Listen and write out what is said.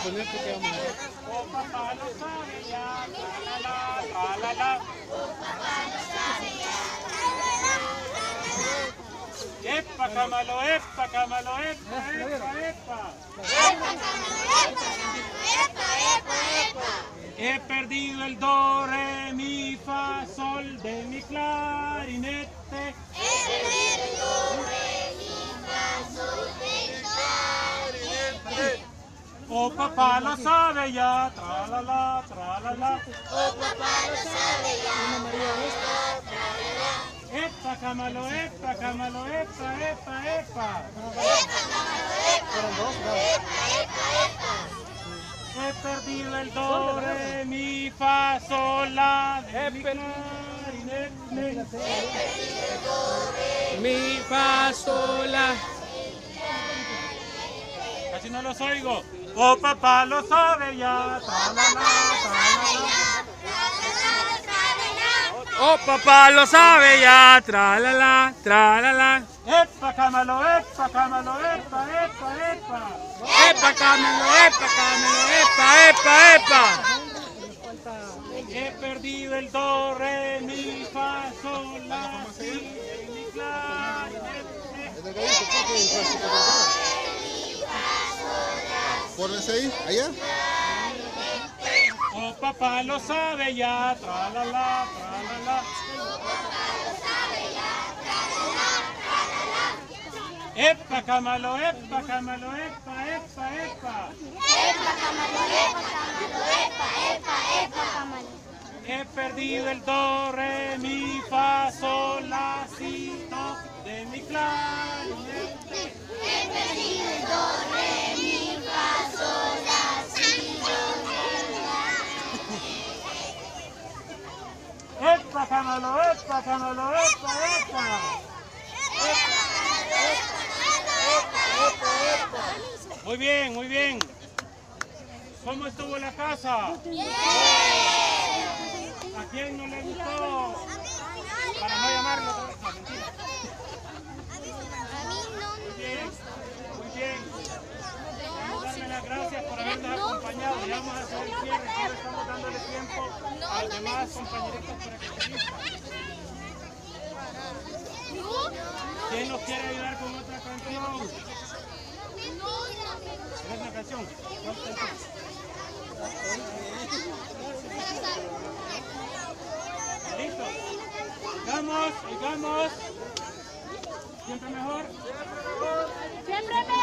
ponerte que vamos a ver. Oh, papá lo sabe ya, tra-la-la, tra-la-la. Oh, papá lo sabe ya, tra-la-la. Epa, camalo, epa, camalo, epa, epa, epa. Epa, camalo, epa, epa, epa, epa. He perdido el do, re, mi, fa, sol de mi clarinete. He perdido el do, re, mi, fa, sol de mi clarinete. Oh, papá lo sabe ya, tra-la-la, tra-la-la. Oh, papá lo sabe ya, tra-la-la. Epa, camalo, epa, camalo, epa, epa, epa. Epa, camalo, epa, epa, epa. He perdido el do, re, mi, fa, sol, la de mi clarinete. He perdido el do, re, Mi, fa, sol, la. casi no los oigo. Oh, papá lo sabe ya, tra-la-la, tra-la-la. Oh, papá lo sabe ya, tra-la-la, tra-la-la. Epa, camalo, epa, camalo, epa, epa, epa. Epa, camelo, epa, epa, epa. He perdido el do, re, mi, fa, sol, la, si, de mi clarinete. Pónganse ahí, allá. Oh, papá lo sabe ya, tra-la-la, tra-la-la. Epa, camalo, epa, camalo, epa, epa, epa. He perdido el do, re, mi, fa, sol, la, si, do de mi clarinete. He perdido el do, re, mi, fa, sol, la, si, do de mi clarinete. Epa, camalo, epa, camalo, epa, epa. Muy bien, muy bien. ¿Cómo estuvo la casa? ¡Bien! ¿A quién no le gustó? Para no llamarlo. No, mentira. Muy bien, muy bien. Vamos a darle las gracias por habernos acompañado. Ya vamos a hacer el cierre. Ahora estamos dándole tiempo a los demás compañeritos para que se vistan. ¿Quién nos quiere ayudar con otra canción? ¿Es una canción? ¿Cuál canción? ¿Listo? ¡Vamos! ¡Sigamos! ¿Siempre mejor? Siempre mejor.